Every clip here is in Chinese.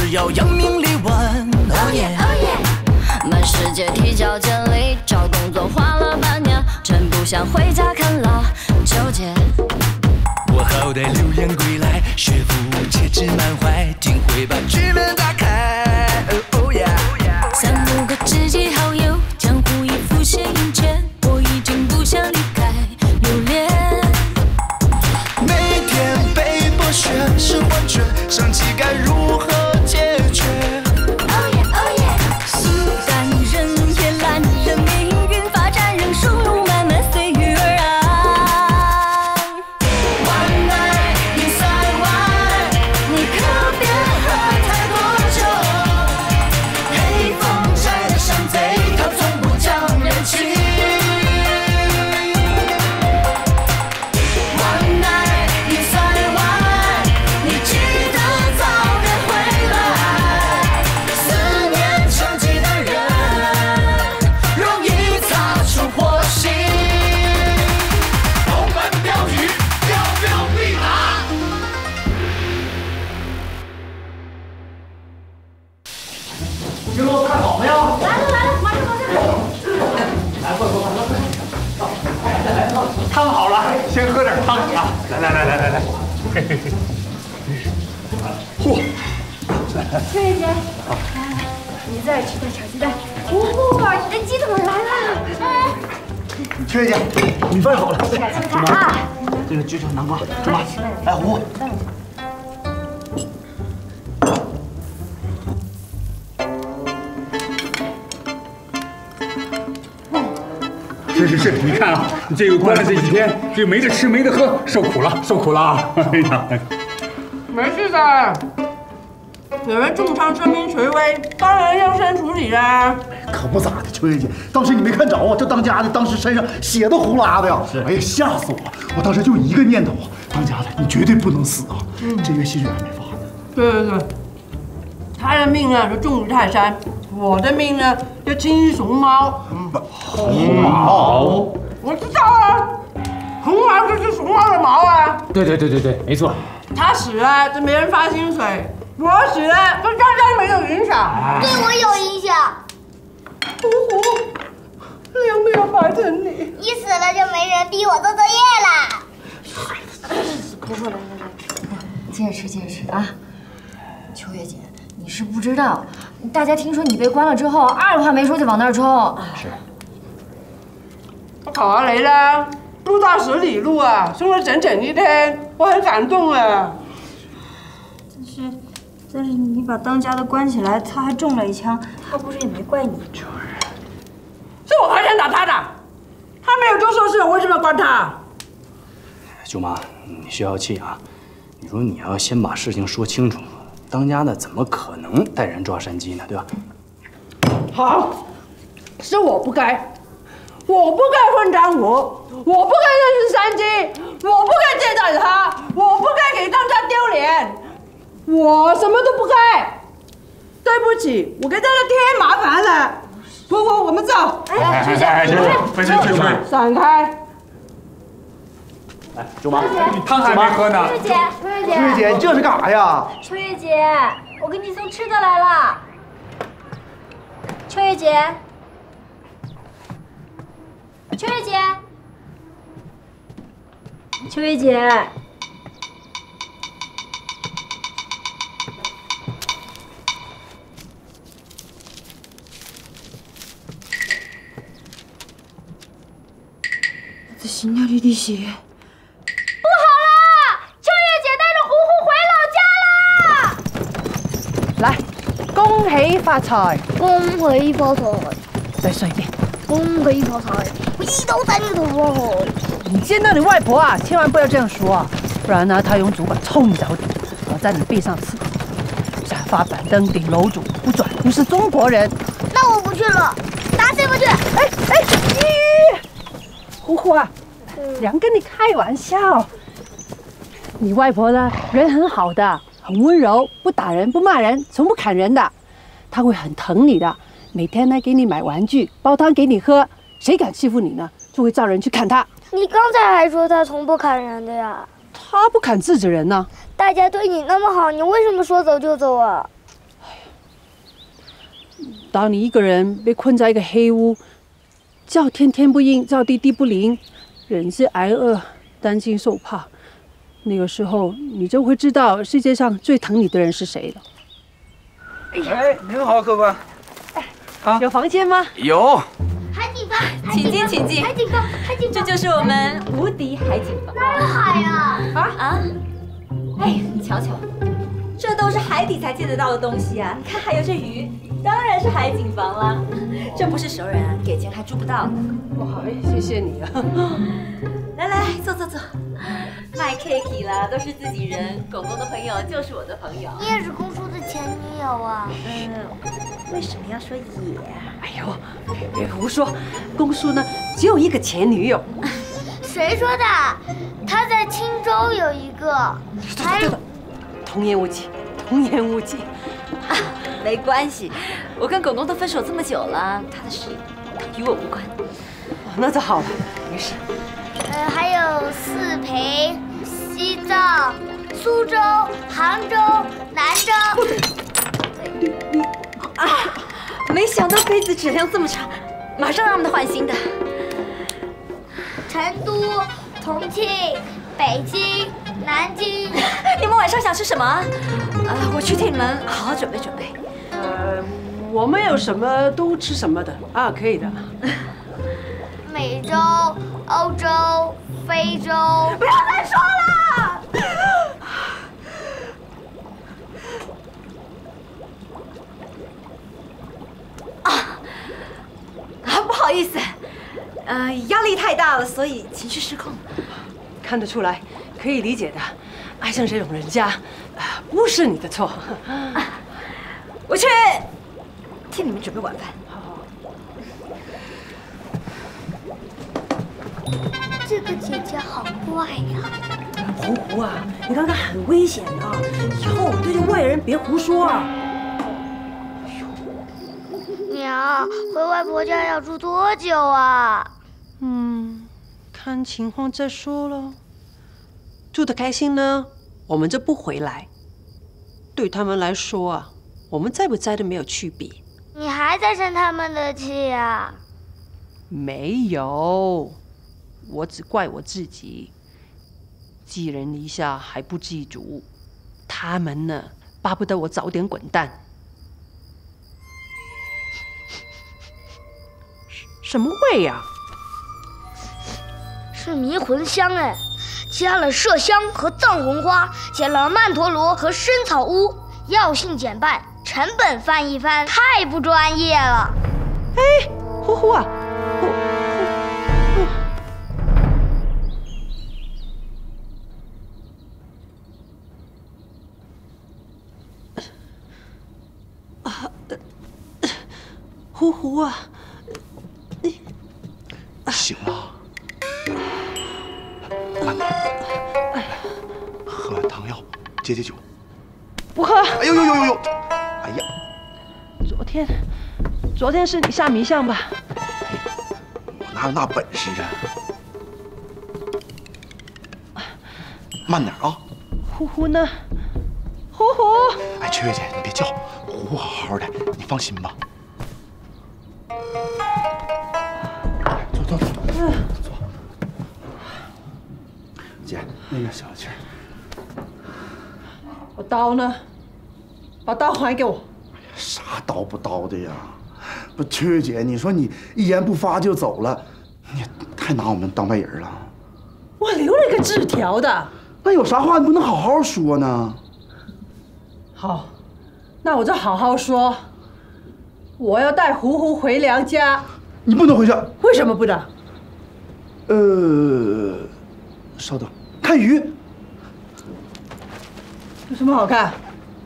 只要扬名立万。Oh yeah, oh yeah。满世界提交简历，找工作花了半年，真不想回家看老纠结。我好歹留言归来，学富且志满怀，定会把局面打开。Oh yeah。3、5个知己好友，江湖已浮现眼前，我已经不想离开留恋。每天被剥削是幻觉，生气该如何解决？ Oh yeah, oh yeah。是感人也烂人，命运发展让输入慢慢随遇而安。One night inside one， 你可别喝太多酒。黑风寨的山贼，他从不讲人情。One night inside one， 你记得早点回来。思念成疾的人，容易擦出火星。 龙门镖局，标标必拿。 鸡肉看好没有？ 来了来了，马上马上。 来，快快快快！来，汤好了，先喝点汤啊！来，嘿嘿嘿。嚯！ 秋叶姐，你再吃点炒鸡蛋。哇，你的鸡腿来了！ 秋叶姐，米饭好了。 看啊！ 这个焗炒南瓜，是吧？来，糊。是，你看啊，这个关了这几天，就没得吃没得喝，受苦了啊！哎呀， 没事的，有人重伤生命垂危，当然要先处理啦。 可不咋的，秋叶姐，当时你没看着啊？这当家的当时身上血都呼啦的呀！哎呀，吓死我了！我当时就一个念头啊，当家的你绝对不能死啊！这月薪水还没发呢。 对，他的命呢就重于泰山，我的命呢就轻于熊猫。 红毛， 我知道啊，红毛就是熊猫的毛啊。 对，没错。 他死了就没人发薪水，我死了对大家没有影响。 对我有影响。 呼，有没有白疼你？ 你死了就没人逼我做作业了。婆婆来，接着吃啊！秋月姐，你是不知道，大家听说你被关了之后，二话没说就往那儿冲。 是。 我跑下来了，路到10里路啊，送了整整1天，我很感动啊。 但是你把当家的关起来，他还中了一枪，他不是也没怪你。 是我开枪打他的，他没有做错事，我为什么要关他？ 舅妈，你消消气啊！你说你要先把事情说清楚，当家的怎么可能带人抓山鸡呢？对吧？ 好，是我不该。我不该混江湖，我不该认识山鸡，我不该接待他，我不该给当家丢脸，我什么都不该。对不起，我给大家添麻烦了。婆婆，我们走。闪开！ 来，舅妈，你汤还没喝呢。 秋叶姐，你这是干啥呀？ 秋月姐，我给你送吃的来了。秋月姐。秋月姐，秋月姐， 这心跳里的血， 不好了！秋月姐带着虎虎回老家啦！ 来，恭喜发财！ 恭喜发财！ 再说一遍。 恭喜发财！我一刀宰你个头啊！ 你见到你外婆啊，千万不要这样说啊，不然呢，她用竹板抽你脚底，我在你背上刺。下发板凳顶楼主，不转不是中国人。 那我不去了，打死也不去！ 虎虎啊，娘跟你开玩笑。你外婆呢，人很好的，很温柔，不打人，不骂人，从不砍人的。她会很疼你的。每天呢，给你买玩具，煲汤给你喝，谁敢欺负你呢，就会叫人去砍他。 你刚才还说他从不砍人的呀？ 他不砍自己人呢。 大家对你那么好，你为什么说走就走啊？ 当你一个人被困在一个黑屋，叫天天不应，叫地地不灵，人是挨饿，担惊受怕，那个时候你就会知道世界上最疼你的人是谁了。 哎，您好，客官。 啊，有房间吗？ 有。 海景房， 请进，请进。 海景房，海景这就是我们无敌海景房。 哪有海呀？ 啊！哎，你瞧瞧，这都是海底才见得到的东西啊！你看，还有这鱼，当然是海景房啦。这不是熟人啊，给钱还住不到呢。 哇，谢谢你啊！ 来来，坐坐坐。卖 cake 啦，都是自己人。狗狗的朋友就是我的朋友。 你也是公叔的前女友啊？ 为什么要说也？ 哎呦，别胡说，公叔呢只有一个前女友。 谁说的？他在青州有一个。 对的，童言无忌，童言无忌。 啊，没关系，我跟狗狗都分手这么久了，他的事与我无关。 那就好了，没事。 还有四培、西藏、苏州、杭州、南州。 啊！没想到杯子质量这么差，马上让他们换新的。 成都、重庆、北京、南京。 你们晚上想吃什么？我去替你们好好准备准备。 我们有什么都吃什么的啊，可以的。 美洲、欧洲、非洲。 不要再说了。不好意思，压力太大了，所以情绪失控。 看得出来，可以理解的。爱上这种人家，不是你的错。 我去替你们准备晚饭。 好。 这个姐姐好怪呀！ 胡胡啊，你刚刚很危险啊，以后对着外人别胡说啊。 娘，回外婆家要住多久啊？ 看情况再说了。住得开心呢，我们就不回来。对他们来说啊，我们在不在都没有区别。 你还在生他们的气呀？ 没有，我只怪我自己，寄人篱下还不知足。他们呢，巴不得我早点滚蛋。什么味呀？ 是迷魂香哎，加了麝香和藏红花，加了曼陀罗和生草乌，药性减半，成本翻一番，太不专业了。 哎，呼呼啊，呼呼啊， 醒了，慢点，喝碗汤药解解酒。 不喝。 哎呦呦呦呦呦！哎呀， 昨天是你下迷香吧？ 我哪有那本事啊？慢点啊！ 呼呼呢？呼呼！ 哎，秋月姐，你别叫，呼呼好好的，你放心吧。坐。姐，那个小气儿。 我刀呢？把刀还给我！ 哎呀，啥刀不刀的呀？不，秋月姐，你说你一言不发就走了，你太拿我们当外人了。 我留了一个字条的。 那有啥话你不能好好说呢？ 好，那我就好好说。我要带胡胡回娘家。 你不能回去。 为什么不能？ 稍等，看鱼。 有什么好看？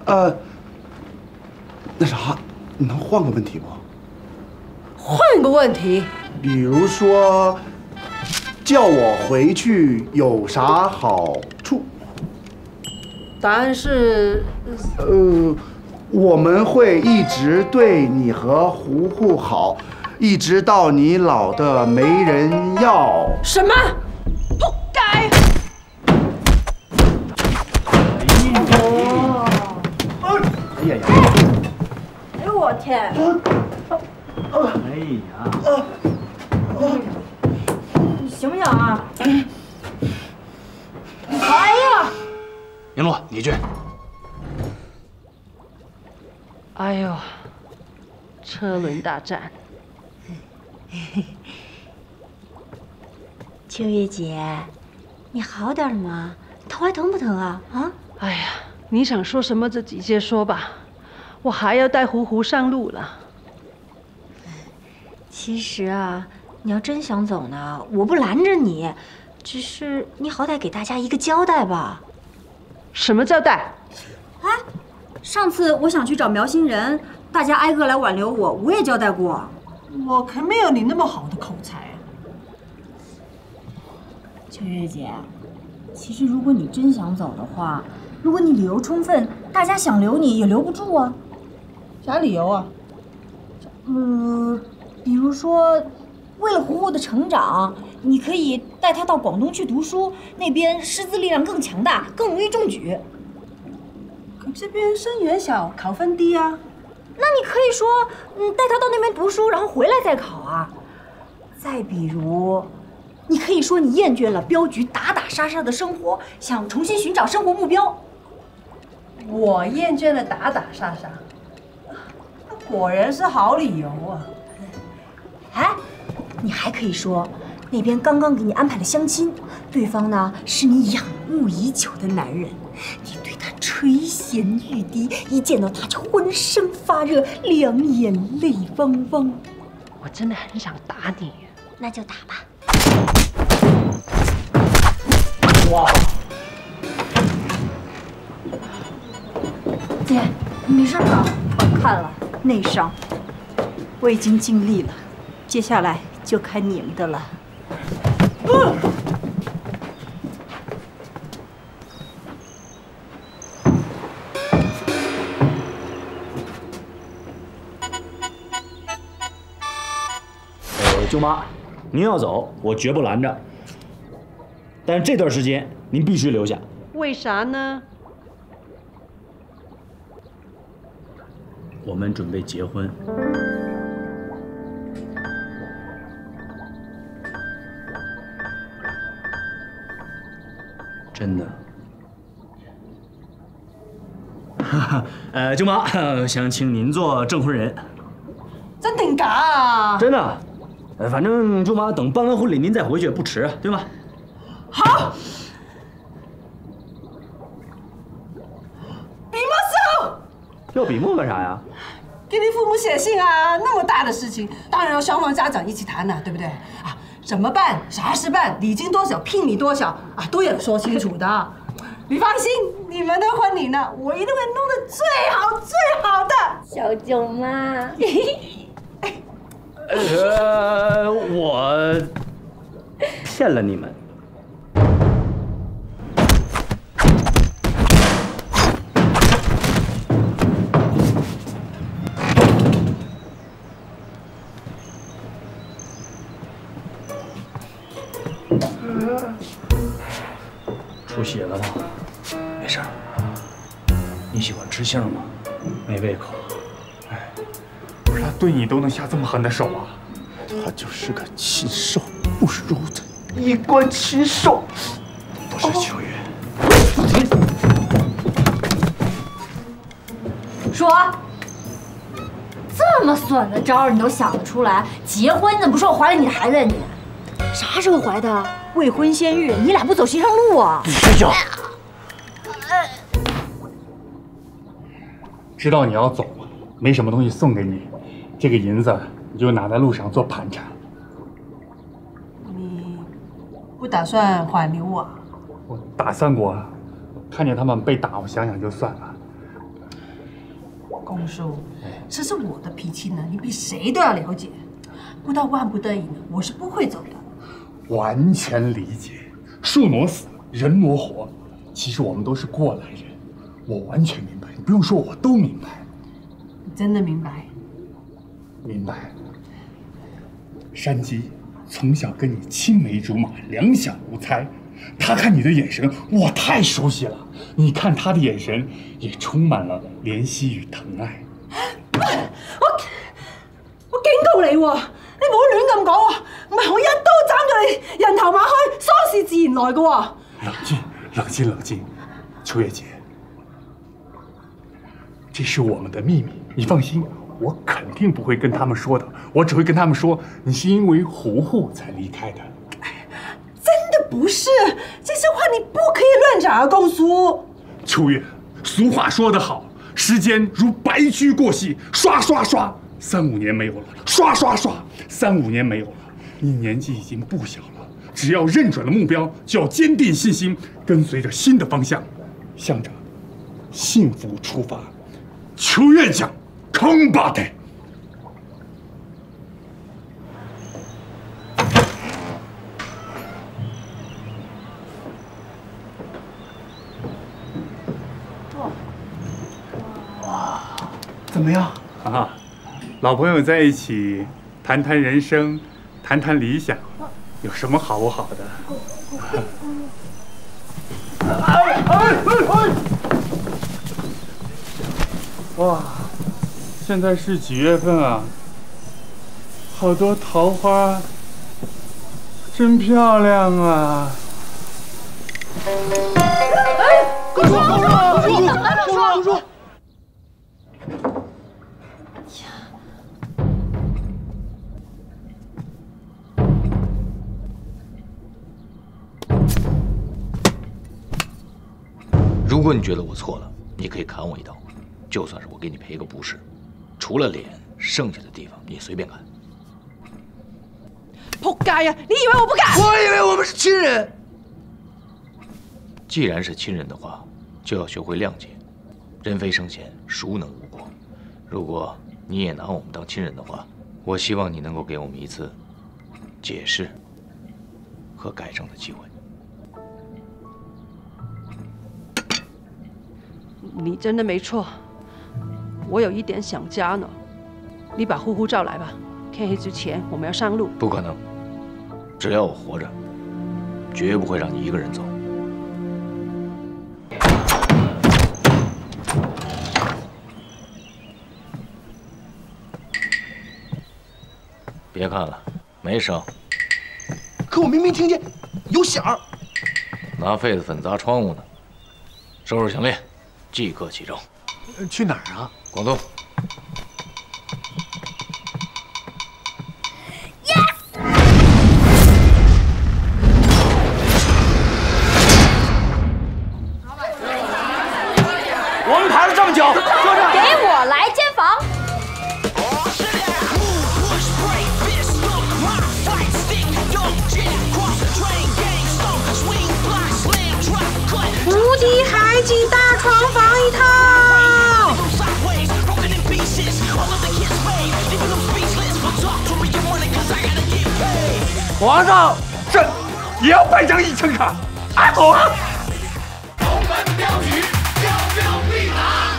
那啥，你能换个问题不？ 换个问题。 比如说，叫我回去有啥好处？ 答案是， 我们会一直对你和胡胡好，一直到你老的没人要。 什么？不该！ 哎呀呀！ 哎呦我天！ 哎呀， 你行不行啊？哎呀！ 璎珞，你去。 哎呦，车轮大战。 秋月姐，你好点了吗？头还疼不疼啊？啊？ 哎呀，你想说什么就直接说吧，我还要带糊糊上路了。 其实啊，你要真想走呢，我不拦着你，只是你好歹给大家一个交代吧。 什么交代？ 哎，上次我想去找苗星人，大家挨个来挽留我，我也交代过。 我可没有你那么好的口才。 秋月姐，其实如果你真想走的话，如果你理由充分，大家想留你也留不住啊。 啥理由啊？ 比如说，为了糊糊的成长，你可以带他到广东去读书，那边师资力量更强大，更容易中举。 可这边生源小，考分低啊。 那你可以说，带他到那边读书，然后回来再考啊。再比如，你可以说你厌倦了镖局打打杀杀的生活，想重新寻找生活目标。 我厌倦了打打杀杀，那果然是好理由啊。 哎，你还可以说，那边刚刚给你安排了相亲，对方呢是你仰慕已久的男人，你对他垂涎欲滴，一见到他就浑身发热，两眼泪汪汪。 我真的很想打你， 那就打吧。 哇！姐，你没事吧？ 我看了内伤，我已经尽力了，接下来就看你们的了。 舅妈，您要走，我绝不拦着。但是这段时间您必须留下。 为啥呢？ 我们准备结婚。真的。哈哈，舅妈，想请您做证婚人。 真定假啊？ 真的。反正舅妈等办完婚礼您再回去不迟，对吗？ 好。笔墨师傅， 要笔墨干啥呀？ 给你父母写信啊，那么大的事情，当然要双方家长一起谈了，对不对？啊，怎么办？啥时办？礼金多少？聘礼多少？啊，都要说清楚的。你放心，你们的婚礼呢，我一定会弄得最好最好的。 小舅妈。 我骗了你们。出血了吧？没事儿。你喜欢吃杏吗？没胃口。 不是他对你都能下这么狠的手啊！ 他就是个禽兽不如的衣冠禽兽。 不是秋月。 说，这么损的招儿你都想得出来？结婚你怎么不说我怀了你的孩子呀你？ 啥时候怀的？未婚先孕，你俩不走寻常路啊？ 你睡觉。 知道你要走了，没什么东西送给你，这个银子你就拿在路上做盘缠。 你不打算挽留我？ 我打算过，看见他们被打，我想想就算了。 公叔，这是我的脾气呢，你比谁都要了解。不到万不得已呢，我是不会走的。 完全理解，树挪死，人挪活。其实我们都是过来人，我完全明白，你不用说，我都明白。 你真的明白？ 明白。山鸡从小跟你青梅竹马，两小无猜，他看你的眼神，我太熟悉了。你看他的眼神，也充满了怜惜与疼爱。 你喎，你唔好亂咁講喎，唔係我一刀斬咗你人頭馬開，喪事自然來嘅喎。 冷靜，冷靜，冷靜，秋月姐，这是我们的秘密，你放心，我肯定不会跟他们说的，我只会跟他们说你是因为糊糊才离开的。 真的不是，这些话你不可以乱讲啊，公叔。 秋月，俗话说得好，时间如白驹过隙，刷刷刷，3、5年没有了，刷刷刷，3、5年没有了。你年纪已经不小了，只要认准了目标，就要坚定信心，跟随着新的方向，向着幸福出发。秋月奖，康巴的。 怎么样啊？老朋友在一起，谈谈人生，谈谈理想，有什么好不好的？哇，现在是几月份啊？好多桃花，真漂亮啊！ 公主，公主！ 如果你觉得我错了，你可以砍我一刀，就算是我给你赔个不是，除了脸，剩下的地方你随便砍。 仆街呀！你以为我不敢？ 我以为我们是亲人。既然是亲人的话，就要学会谅解。人非圣贤，孰能无过？如果你也拿我们当亲人的话，我希望你能够给我们一次解释和改正的机会。 你真的没错，我有一点想家呢。你把呼呼叫来吧，天黑之前我们要上路。 不可能，只要我活着，绝不会让你一个人走。别看了，没声。 可我明明听见有响。 拿痱子粉砸窗户呢。收拾行李。即刻启程。 去哪儿啊？ 广东。 我们排了这么久，科长， 给我来间房。 无敌海景大床房一套。 皇上，朕也要办张1层卡。阿狗啊！ 龙门镖局，标标必拿。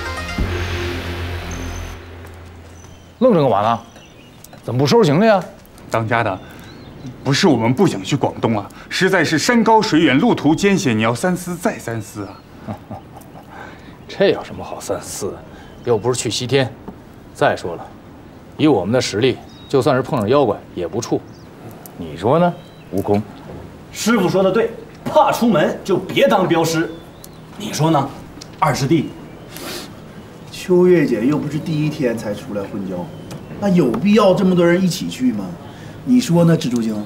愣着干嘛呢？怎么不收拾行李啊？ 当家的，不是我们不想去广东啊，实在是山高水远，路途艰险，你要三思再三思啊。 这有什么好三思的？又不是去西天。再说了，以我们的实力，就算是碰上妖怪也不怵。你说呢，悟空？ 师傅说的对，怕出门就别当镖师。你说呢，二师弟？ 秋月姐又不是第一天才出来混交，那有必要这么多人一起去吗？你说呢，蜘蛛精？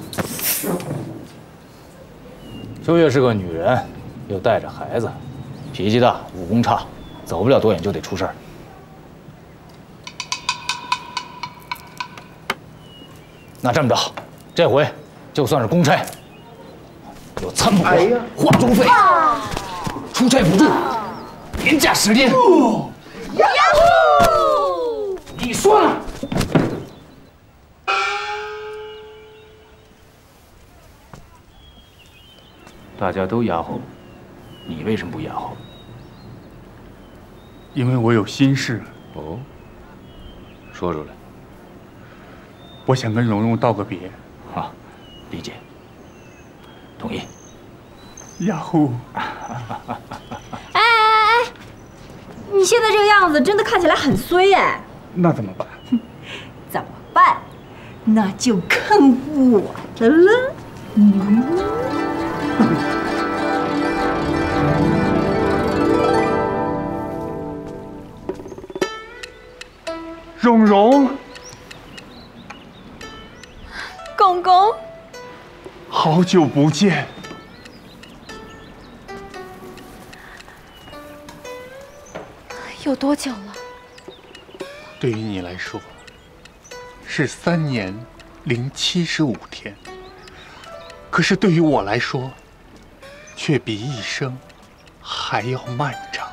秋月是个女人，又带着孩子，脾气大，武功差，走不了多远就得出事儿。那这么着，这回就算是公差，有参谋费、化妆费、出差补助，连加10天。呀呼！你说呢？大家都压后，你为什么不压后？ 因为我有心事。 哦，说出来。 我想跟蓉蓉道个别。 啊，理解，同意。 呀呼！ 哎，你现在这个样子，真的看起来很衰哎。 那怎么办？ 怎么办？ 那就看我的了。 蓉蓉， 公公， 好久不见。 有多久了？ 对于你来说，是3年零75天，可是对于我来说，却比一生还要漫长。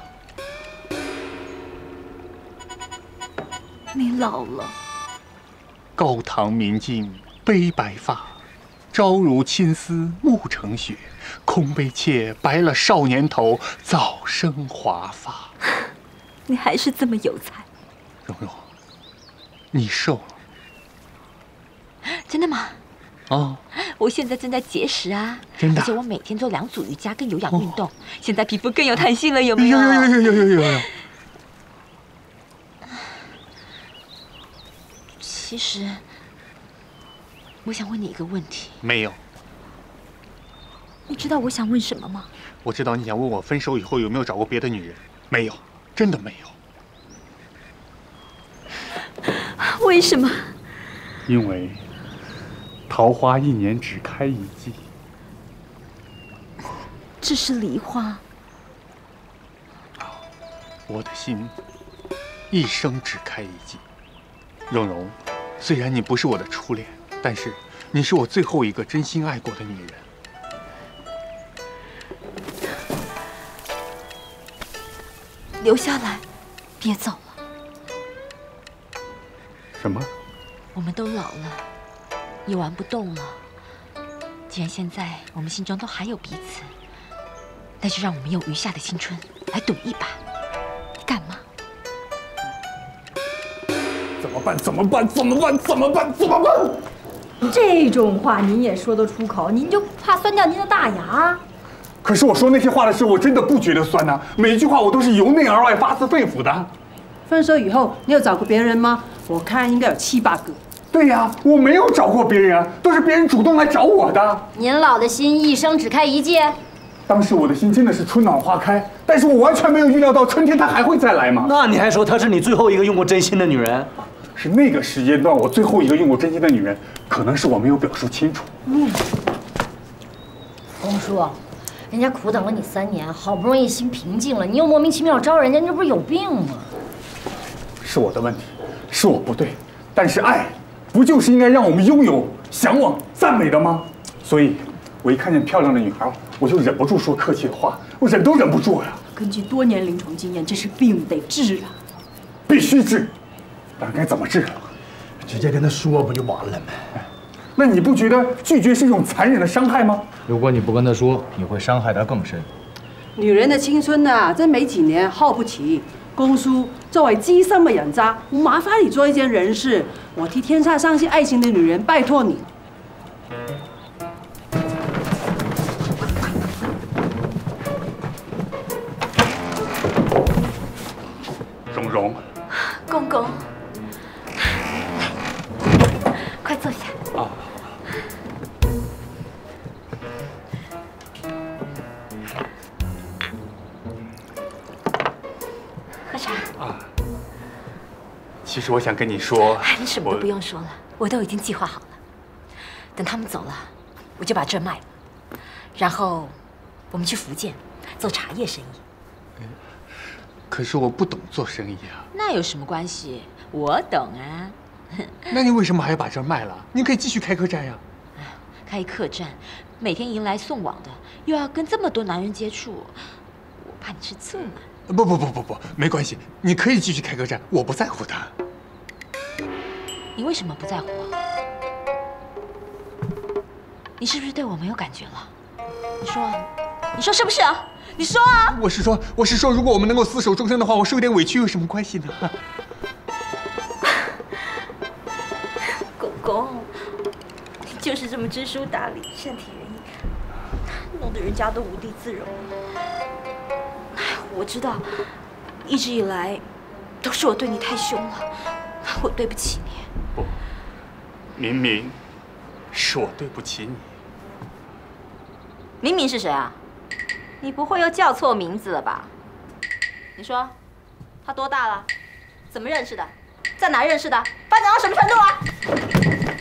你老了。 高堂明镜悲白发，朝如青丝暮成雪。空悲切，白了少年头，早生华发。 你还是这么有才。 蓉蓉，你瘦了。 真的吗？ 哦， 我现在正在节食啊， 真的。 而且我每天做2组瑜伽跟有氧运动，现在皮肤更有弹性了，有没有？ 有。 其实，我想问你一个问题。 没有。 你知道我想问什么吗？ 我知道你想问我分手以后有没有找过别的女人。没有，真的没有。 为什么？ 因为桃花1年只开1季。 这是梨花。 我的心一生只开1季。蓉蓉，虽然你不是我的初恋，但是你是我最后一个真心爱过的女人。 留下来，别走了。 什么？ 我们都老了，也玩不动了。既然现在我们心中都还有彼此，那就让我们用余下的青春来赌一把，干嘛？ 怎么办？ 这种话您也说得出口？您就怕酸掉您的大牙？ 可是我说那些话的时候，我真的不觉得酸呐，每一句话我都是由内而外、发自肺腑的。 分手以后，你有找过别人吗？我看应该有7、8个。 对呀，我没有找过别人啊，都是别人主动来找我的。 您老的心一生只开1季。 当时我的心真的是春暖花开，但是我完全没有预料到春天它还会再来嘛。 那你还说她是你最后一个用过真心的女人？ 是那个时间段我最后一个用过真心的女人，可能是我没有表述清楚。 公叔，人家苦等了你3年，好不容易心平静了，你又莫名其妙招人家，你这不是有病吗？ 是我的问题，是我不对。但是爱，不就是应该让我们拥有、向往、赞美的吗？所以，我一看见漂亮的女孩，我就忍不住说客气的话，我忍都忍不住呀。 根据多年临床经验，这是病得治啊， 必须治。但该怎么治？ 直接跟他说不就完了吗？ 那你不觉得拒绝是一种残忍的伤害吗？ 如果你不跟他说，你会伤害他更深。 女人的青春呐，真没几年，耗不起。公叔，作为资深的人渣，我麻烦你做一件人事，我替天下相信爱情的女人拜托你。 蓉蓉， 公公，快坐下。 啊。 喝茶。 啊。其实我想跟你说， 你什么都不用说了，我都已经计划好了。等他们走了，我就把这卖了，然后我们去福建做茶叶生意。 可是我不懂做生意啊。 那有什么关系？我懂啊。 那你为什么还要把这卖了？你可以继续开客栈呀。 开客栈，每天迎来送往的，又要跟这么多男人接触，我怕你吃醋嘛。 不，没关系，你可以继续开客栈，我不在乎的。 你为什么不在乎啊？你是不是对我没有感觉了？你说啊，你说是不是啊？你说啊！ 我是说，如果我们能够厮守终生的话，我受一点委屈有什么关系呢？ 公公，你就是这么知书达理、善解人意，弄得人家都无地自容。我知道，一直以来都是我对你太凶了，我对不起你。 不， 明明是我对不起你。 明明是谁啊？你不会又叫错名字了吧？你说，他多大了？怎么认识的？在哪认识的？发展到什么程度啊？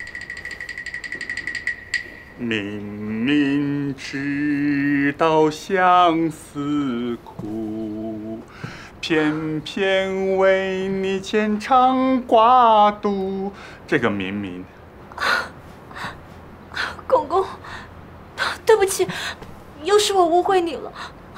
明明知道相思苦，偏偏为你牵肠挂肚。这个明明， 公公，对不起，又是我误会你了。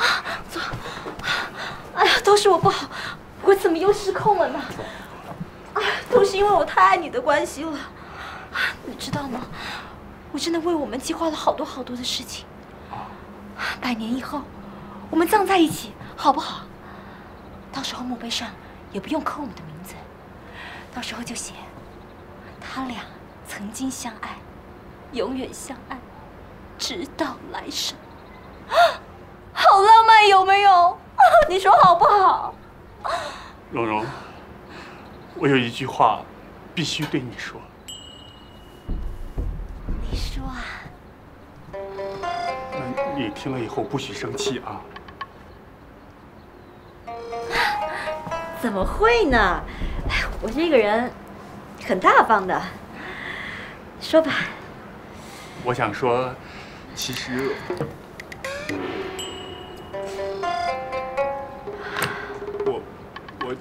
哎呀，都是我不好，我怎么又失控了呢？哎呀，都是因为我太爱你的关系了。你知道吗？我真的为我们计划了好多好多的事情。100年以后，我们葬在一起，好不好？到时候墓碑上也不用刻我们的名字，到时候就写他俩曾经相爱，永远相爱，直到来生。好浪漫，有没有？你说好不好？ 蓉蓉，我有一句话必须对你说。 你说啊。 那你听了以后不许生气啊。 怎么会呢？我这个人很大方的。说吧。 我想说，其实我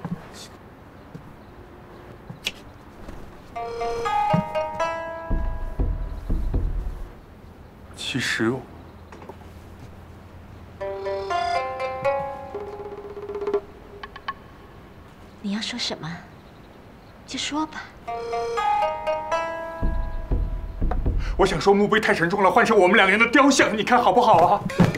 其实你要说什么，就说吧。 我想说，墓碑太沉重了，换成我们2个人的雕像，你看好不好啊？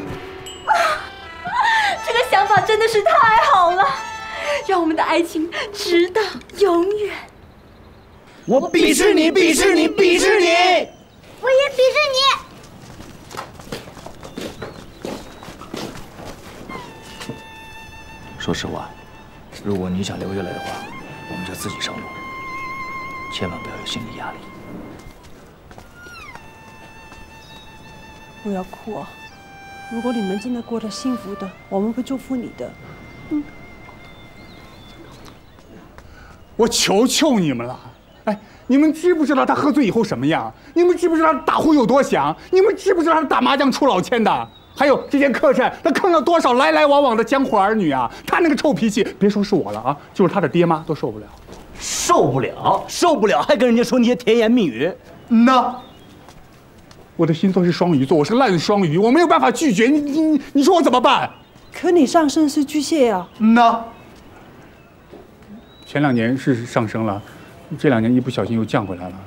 这个想法真的是太好了，让我们的爱情直到永远。 我鄙视你，鄙视你，鄙视你！ 我也鄙视你。 说实话，如果你想留下来的话，我们就自己上路，千万不要有心理压力。 不要哭啊！如果你们真的过得幸福的，我们会祝福你的。 我求求你们了，哎，你们知不知道他喝醉以后什么样？你们知不知道他打呼有多响？你们知不知道他打麻将出老千的？还有这间客栈，他坑了多少来来往往的江湖儿女啊！他那个臭脾气，别说是我了啊，就是他的爹妈都受不了。 受不了，受不了，还跟人家说那些甜言蜜语。 那我的星座是双鱼座，我是个烂双鱼，我没有办法拒绝你说我怎么办？ 可你上升是巨蟹啊。 那前2年是上升了，这2年一不小心又降回来了。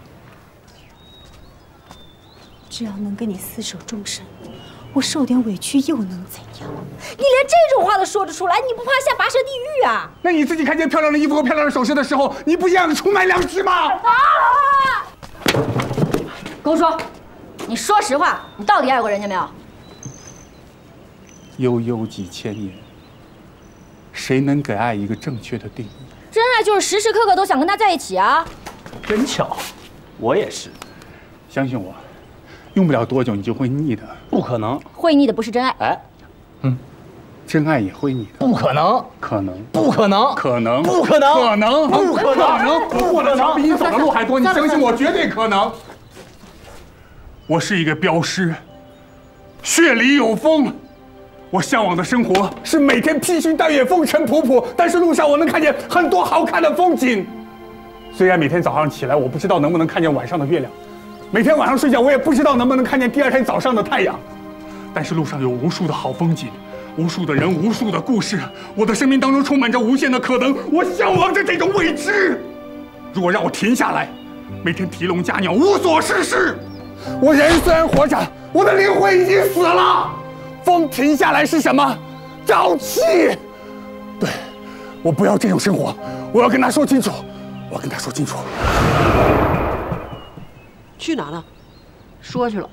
只要能跟你厮守终身，我受点委屈又能怎样？你连这种话都说得出来，你不怕下拔舌地狱啊？ 那你自己看见漂亮的衣服和漂亮的首饰的时候，你不一样出卖良知吗？ 公叔，你说实话，你到底爱过人家没有？ 悠悠几千年，谁能给爱一个正确的定义？ 真爱就是时时刻刻都想跟他在一起啊！ 真巧，我也是。 相信我，用不了多久你就会腻的。 不可能， 会腻的不是真爱。 哎， 真爱也会腻的。 不可能， 可能， 不可能， 可能， 不可能， 可能， 不可能， 我过的桥比你走的路还多，你相信我，绝对可能。我是一个镖师，血里有风。我向往的生活是每天披星戴月、风尘仆仆，但是路上我能看见很多好看的风景。虽然每天早上起来我不知道能不能看见晚上的月亮，每天晚上睡觉我也不知道能不能看见第2天早上的太阳，但是路上有无数的好风景，无数的人，无数的故事。我的生命当中充满着无限的可能，我向往着这种未知。如果让我停下来，每天提笼架鸟，无所事事，我人虽然活着，我的灵魂已经死了。风停下来是什么？沼气。对，我不要这种生活，我要跟他说清楚，我要跟他说清楚。 去哪了？ 说去了。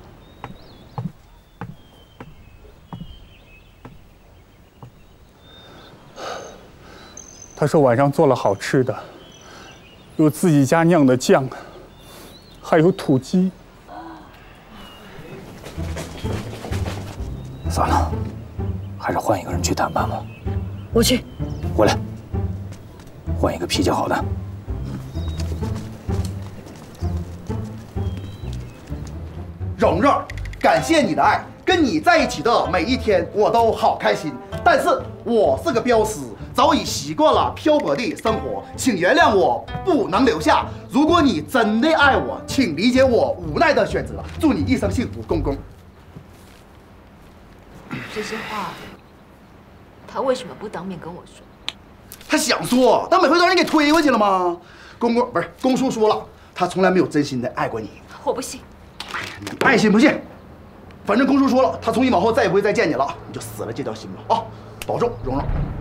他说晚上做了好吃的，有自己家酿的酱， 还有土鸡。 算了，还是换一个人去谈判吧。 我去。 回来，换一个脾气好的。 蓉蓉，感谢你的爱，跟你在一起的每一天我都好开心。但是我是个镖师，早已习惯了漂泊的生活，请原谅我不能留下。如果你真的爱我，请理解我无奈的选择。祝你一生幸福，公公。 这些话，他为什么不当面跟我说？ 他想说，但每回都让你给推回去了吗？公公不是公叔说了，他从来没有真心的爱过你。 我不信。 你爱信不信？反正公叔说了，他从今往后再也不会再见你了，你就死了这条心吧啊！保重，蓉蓉。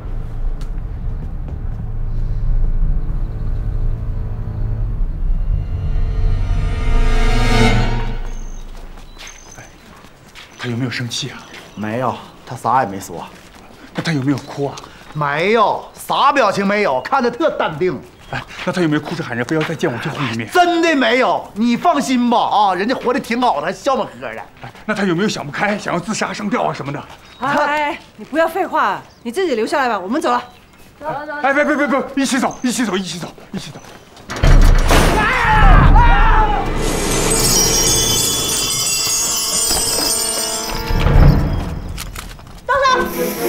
他有没有生气啊？ 没有，他啥也没说。 那他有没有哭啊？ 没有，啥表情没有，看着特淡定。 哎，那他有没有哭着喊着非要再见我最后一面？ 真的没有，你放心吧啊，人家活得挺好的，还笑呵呵的。 哎，那他有没有想不开，想要自杀上吊啊什么的？ 哎，你不要废话，你自己留下来吧，我们走了。 走了走了。 哎，别，一起走，一起走，一起走，一起走。 道长！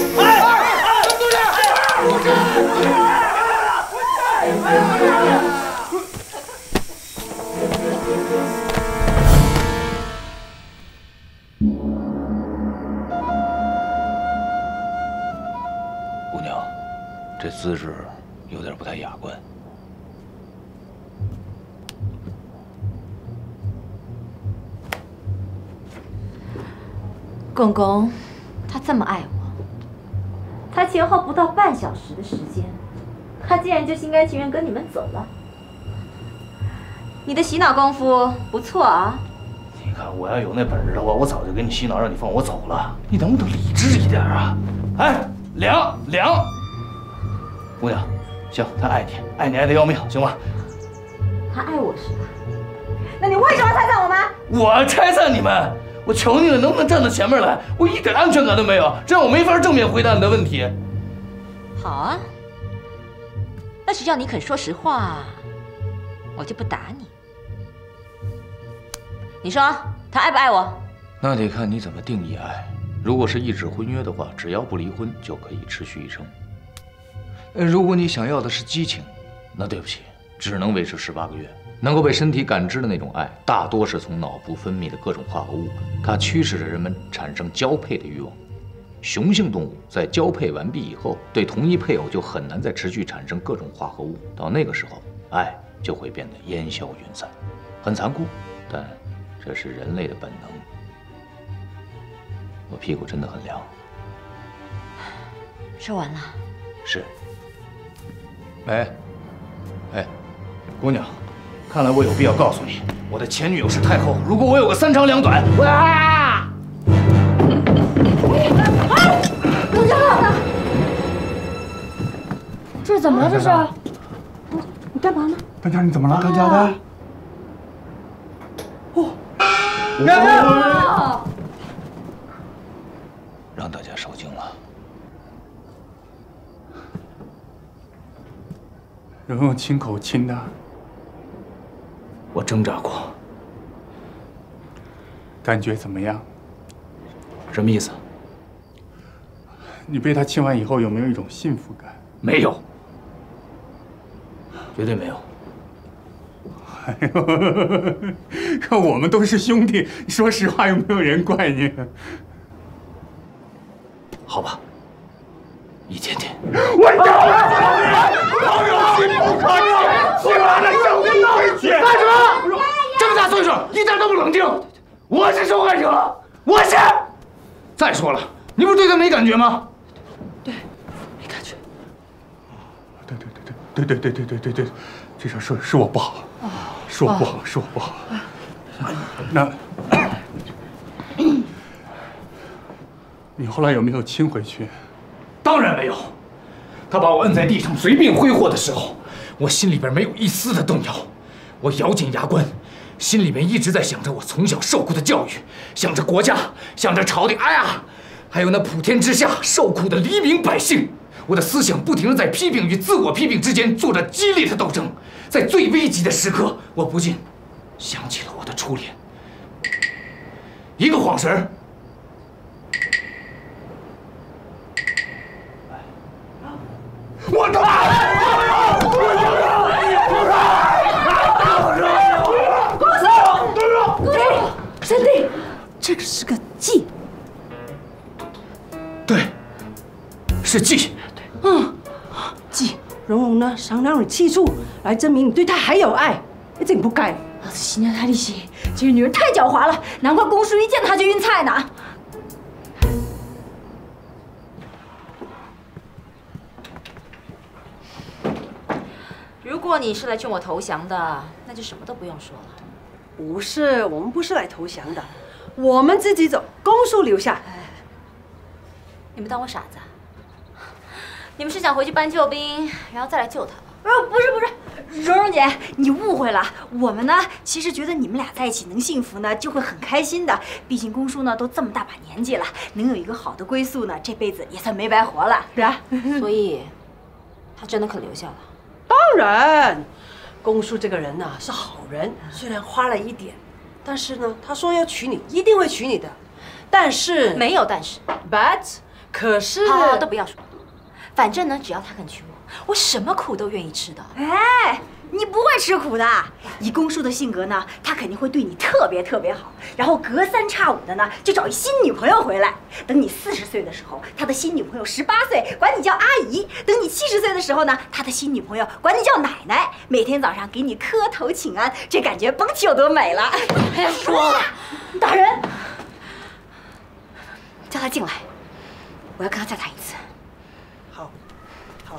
姑娘，这姿势有点不太雅观。 公公，他这么爱我，他前后不到半小时的时间，他竟然就心甘情愿跟你们走了。你的洗脑功夫不错啊！ 你看，我要有那本事的话，我早就给你洗脑，让你放我走了。你能不能理智一点啊？哎，凉，姑娘，行，他爱你，爱得要命，行吗？ 他爱我是吧？那你为什么要拆散我们？ 我拆散你们？我求你了，能不能站到前面来？我一点安全感都没有，这样我没法正面回答你的问题。 好啊，那只要你肯说实话，我就不打你。你说他爱不爱我？ 那得看你怎么定义爱。如果是一纸婚约的话，只要不离婚就可以持续一生。如果你想要的是激情，那对不起，只能维持18个月。能够被身体感知的那种爱，大多是从脑部分泌的各种化合物，它驱使着人们产生交配的欲望。雄性动物在交配完毕以后，对同一配偶就很难再持续产生各种化合物，到那个时候，爱就会变得烟消云散，很残酷，但这是人类的本能。我屁股真的很凉。 说完了。 是。 哎，姑娘。看来我有必要告诉你，我的前女友是太后。如果我有个3长2短，哇！ 陆家老大，这是怎么了？这是？你干嘛呢？ 当家，你怎么了？当家的。 让大家受惊了。 蓉蓉亲口亲的。 我挣扎过， 感觉怎么样？ 什么意思？ 你被他亲完以后有没有一种幸福感？ 没有，绝对没有。 哎呦，我们都是兄弟，说实话又没有人怪你。 好吧，一点点。 我老有心不可欺，欺完了小心委屈。 干什么？这么大岁数，一点都不冷静。我是受害者，我是。再说了，你不是对他没感觉吗？ 对，没感觉。 对，这事是我不好，是我不好，是我不好。那，你后来有没有亲回去？ 当然没有。他把我摁在地上随便挥霍的时候，我心里边没有一丝的动摇。我咬紧牙关， 心里面一直在想着我从小受苦的教育，想着国家，想着朝廷，哎呀，还有那普天之下受苦的黎民百姓。我的思想不停地在批评与自我批评之间做着激烈的斗争。在最危急的时刻，我不禁想起了我的初恋。一个晃神儿， 我的三弟，这个是个计。 对，是计。 计，蓉蓉呢想让你记住，来证明你对她还有爱，一定不该。 老子心念太利息，这个女人太狡猾了，难怪公叔一见她就晕菜呢。 如果你是来劝我投降的，那就什么都不用说了。 不是，我们不是来投降的，我们自己走，公叔留下。 你们当我傻子啊？你们是想回去搬救兵，然后再来救他吗？ 不是，蓉蓉姐，你误会了。我们呢，其实觉得你们俩在一起能幸福呢，就会很开心的。毕竟公叔呢都这么大把年纪了，能有一个好的归宿呢，这辈子也算没白活了，是吧？ 所以，他真的肯留下了。 当然，公叔这个人呢是好人，虽然花了一点，但是呢，他说要娶你，一定会娶你的。但是没有但是 ，but 可是好，都不要说。反正呢，只要他肯娶我什么苦都愿意吃的。 哎，你不会吃苦的。以公叔的性格呢，他肯定会对你特别特别好，然后隔三差五的呢就找一新女朋友回来。等你40岁的时候，他的新女朋友18岁，管你叫阿姨；等你70岁的时候呢，他的新女朋友管你叫奶奶，每天早上给你磕头请安，这感觉甭提有多美了。 别说了， 大人， 叫他进来，我要跟他再谈一次。 好，好。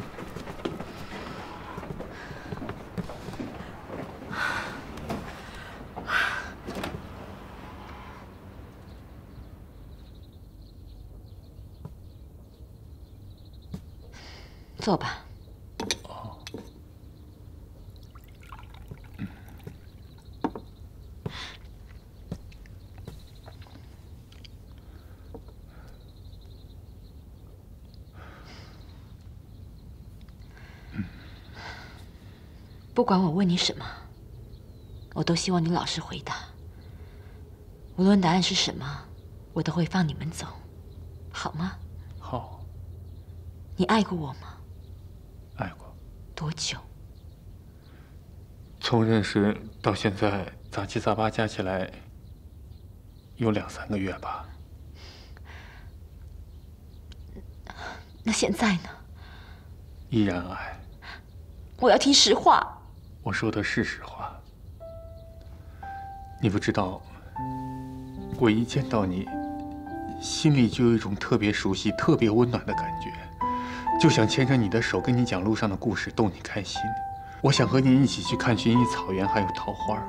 坐吧。不管我问你什么，我都希望你老实回答。无论答案是什么，我都会放你们走，好吗？ 好。 你爱过我吗？ 爱过。 多久？ 从认识到现在，杂七杂八加起来有2、3个月吧。 那现在呢？ 依然爱。 我要听实话。 我说的是实话。你不知道，我一见到你，心里就有一种特别熟悉、特别温暖的感觉，就想牵着你的手，跟你讲路上的故事，逗你开心。我想和你一起去看薰衣草原，还有桃花。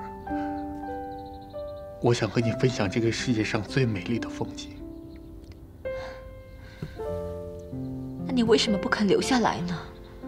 我想和你分享这个世界上最美丽的风景。 那你为什么不肯留下来呢？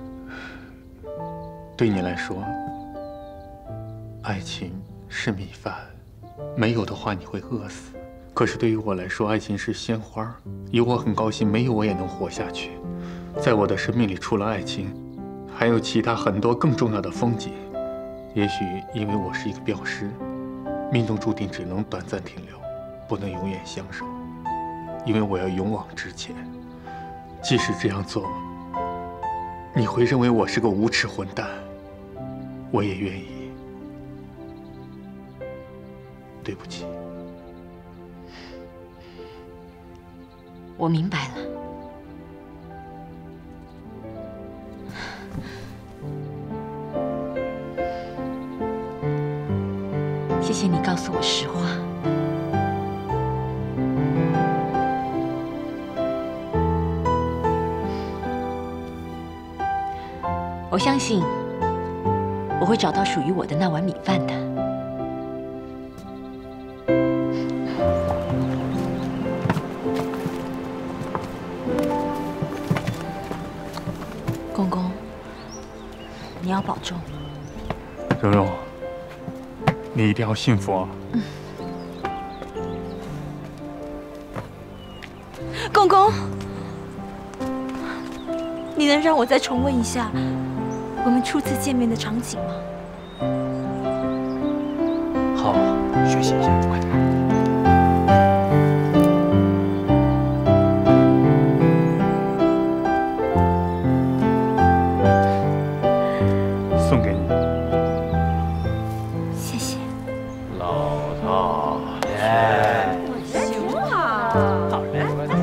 对你来说，爱情是米饭，没有的话你会饿死。可是对于我来说，爱情是鲜花，有我很高兴，没有我也能活下去。在我的生命里，除了爱情，还有其他很多更重要的风景。也许因为我是一个镖师，命中注定只能短暂停留，不能永远相守。因为我要勇往直前，即使这样做，你会认为我是个无耻混蛋，我也愿意。对不起。 我明白了。谢谢你告诉我实话。我相信我会找到属于我的那碗米饭的。公公，你要保重。 蓉蓉， 你一定要幸福啊！ 公公，你能让我再重温一下我们初次见面的场景吗？ 好，学习一下，快点。 送给你。 谢谢。 老大， 行啊，好嘞。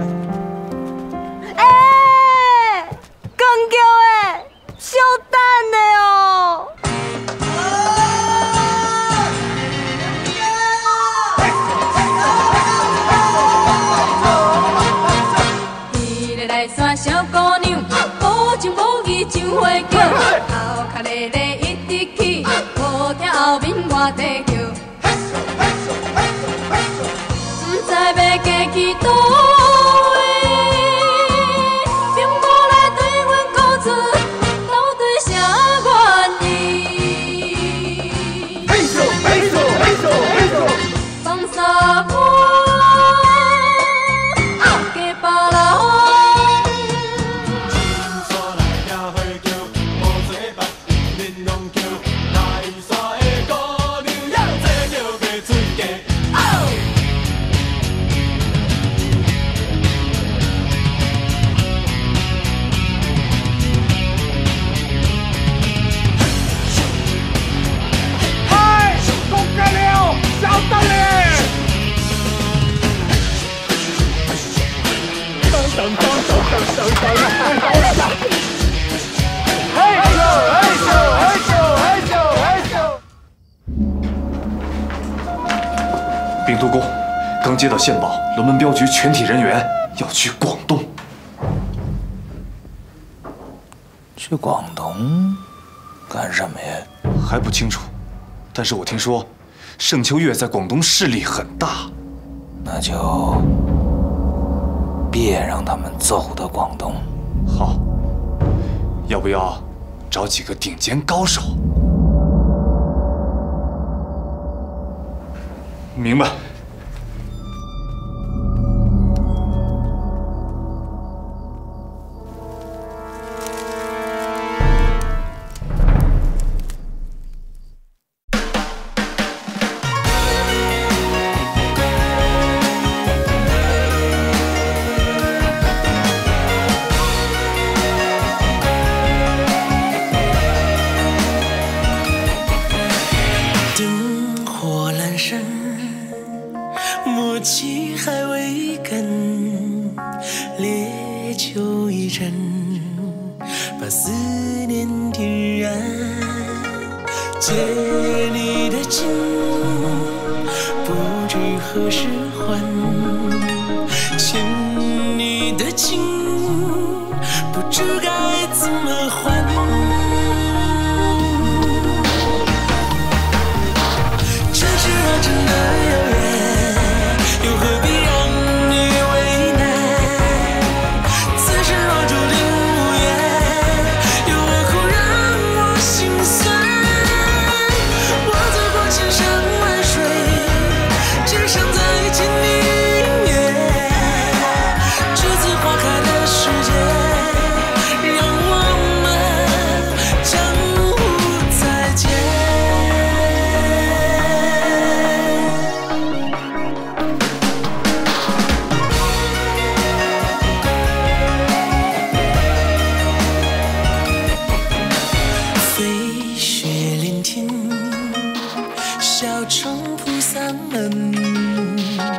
哎，公公哎，小蛋的哦。 小姑娘，无情无义像花轿，头壳咧咧一直起，无听后面我地叫，不知要嫁去倒位，并无来对阮讲出到底啥原因。嘿咻嘿咻嘿咻嘿咻，放下我。 禀督公，刚接到线报，龙门镖局全体人员要去广东。 去广东干什么呀？ 还不清楚，但是我听说盛秋月在广东势力很大， 那就别让他们走到广东。 好，要不要找几个顶尖高手？明白。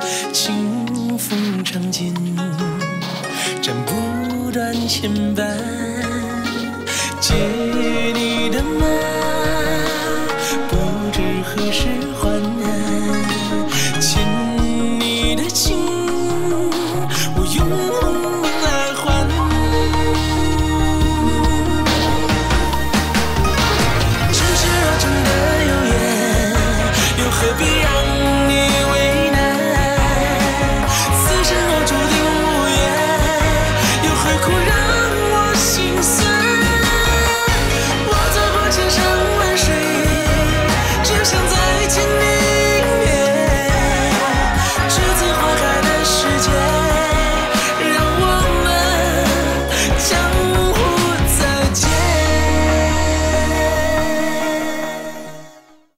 斩不断牵绊。